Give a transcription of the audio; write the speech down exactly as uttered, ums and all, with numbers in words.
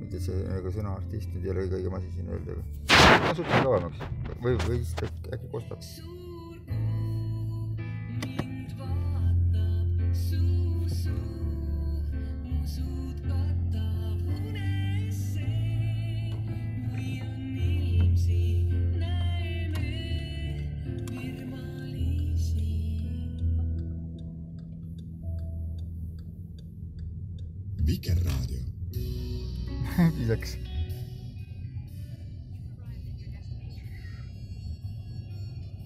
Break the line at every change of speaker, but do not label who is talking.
mitte see nagu sõna artist nüüd ei ole kõige masi siin öelda. Ma suhtlen kauemaks või, või siis äkki kostab.
Vikerraadio.
Pisaks.